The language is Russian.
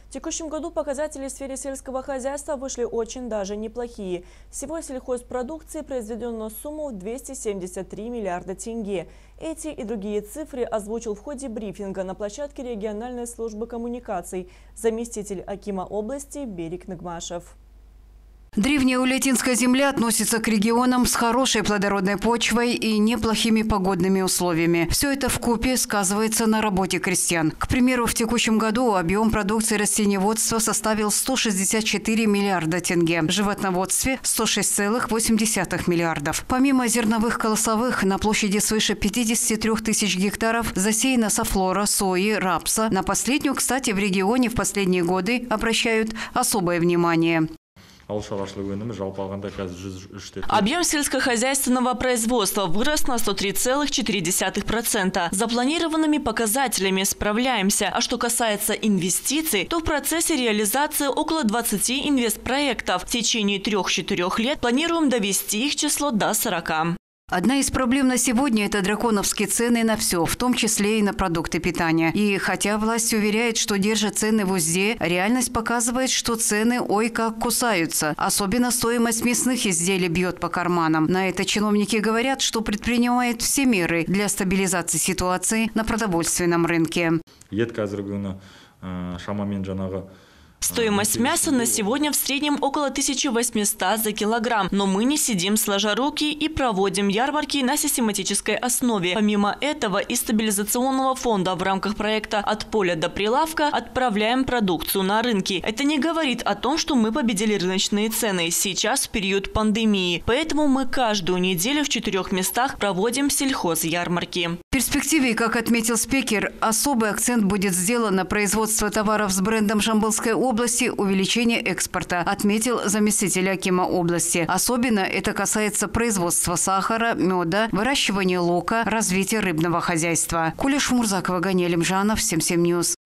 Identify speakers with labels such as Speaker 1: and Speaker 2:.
Speaker 1: В текущем году показатели в сфере сельского хозяйства вышли очень даже неплохие. Всего сельхозпродукции произведено на сумму 273 миллиарда тенге. Эти и другие цифры озвучил в ходе брифинга на площадке региональной службы коммуникаций заместитель акима области Берик Нагмашев.
Speaker 2: Древняя улетинская земля относится к регионам с хорошей плодородной почвой и неплохими погодными условиями. Все это вкупе сказывается на работе крестьян. К примеру, в текущем году объем продукции растениеводства составил 164 миллиарда тенге, в животноводстве – 106,8 миллиардов. Помимо зерновых колосовых, на площади свыше 53 тысяч гектаров засеяно софлора, сои, рапса. На последнюю, кстати, в регионе в последние годы обращают особое внимание.
Speaker 1: Объем сельскохозяйственного производства вырос на 103,4%. Запланированными показателями справляемся. А что касается инвестиций, то в процессе реализации около 20 инвестпроектов. В течение 3-4 лет планируем довести их число до 40.
Speaker 2: Одна из проблем на сегодня – это драконовские цены на все, в том числе и на продукты питания. И хотя власть уверяет, что держит цены в узде, реальность показывает, что цены ой как кусаются. Особенно стоимость мясных изделий бьет по карманам. На это чиновники говорят, что предпринимают все меры для стабилизации ситуации на продовольственном рынке.
Speaker 1: Стоимость мяса на сегодня в среднем около 1800 за килограмм. Но мы не сидим сложа руки и проводим ярмарки на систематической основе. Помимо этого, из стабилизационного фонда в рамках проекта «От поля до прилавка» отправляем продукцию на рынки. Это не говорит о том, что мы победили рыночные цены сейчас в период пандемии. Поэтому мы каждую неделю в 4 местах проводим сельхозярмарки.
Speaker 2: В перспективе, как отметил спикер, особый акцент будет сделан на производство товаров с брендом Жамбылской области, увеличение экспорта, отметил заместитель акима области. Особенно это касается производства сахара, меда, выращивания лука, развития рыбного хозяйства. Куля Шмурзакова, Ганель Мжанов, 77 News.